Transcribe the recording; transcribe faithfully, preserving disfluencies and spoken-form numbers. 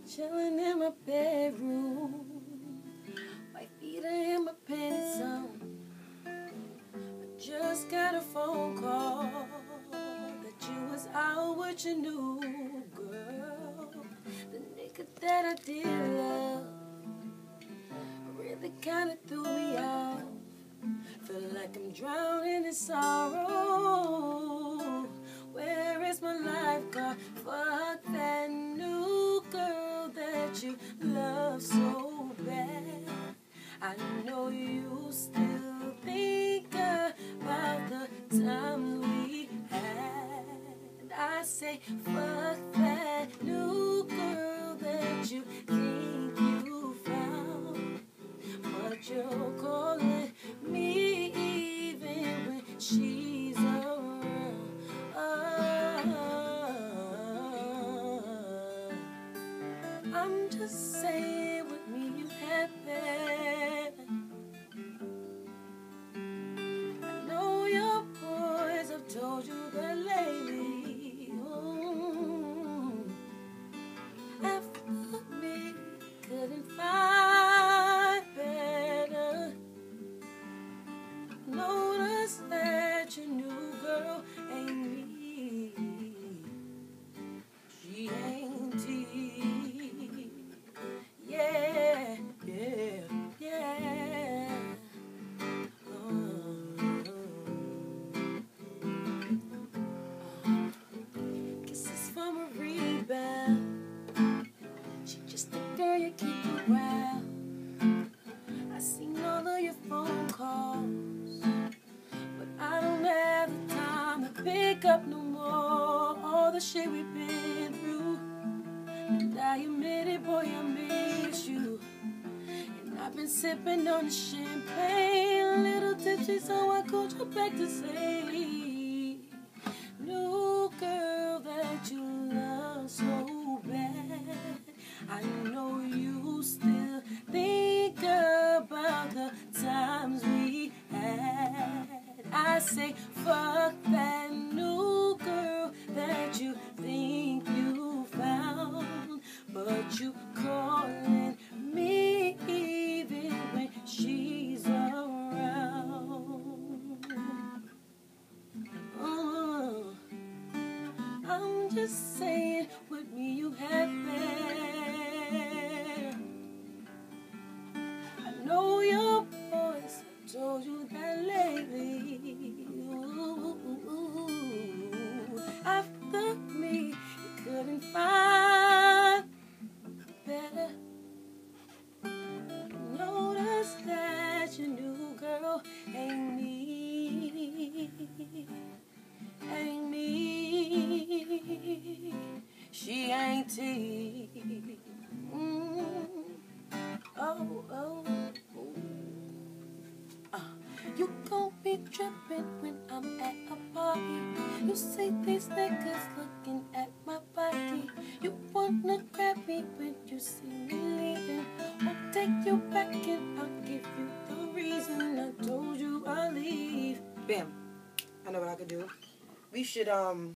Chilling in my bedroom, white feet in my panties on. I just got a phone call that you was out with your new girl. The nigga that I did love really kinda threw me off. Feel like I'm drowning in sorrow. Where is my lifeguard? Fuck that new girl that you love so bad. I know you still think about the time we had. I say fuck that new girl that you think you found, but you're calling me even when she's around. Oh, I'm just saying with me you had better. I know your boys have told you that lately. Oh, after me couldn't find better. Notice that your new girl ain't me. She ain't T. Yeah, yeah, yeah. Uh, Kisses from a rebound. She just a girl you keep around. I seen all of your phone calls, but I don't have the time to pick up no more. All the shit we've been through, and I admit it, boy, I miss you. And I've been sipping on the champagne, a little tipsy, so I called you back to say, new girl that you love so bad. I know you still think about the times we had. I say fuck that new girl that you think you found, but you calling me even when she's around. Oh, I'm just saying with me you had better. I know your boys have told you that lately. Ooh, after me, you couldn't find better. Notice that your new girl ain't me. Ain't me. She ain't T. Mm. Oh, oh, oh. Uh, you gon' be trippin' when I'm at a party. You see these niggas looking at my body. You wanna grab me when you see me leaving. I'll take you back and I'll give you the reason I told you I'll leave. Bam. I know what I could do. We should, um...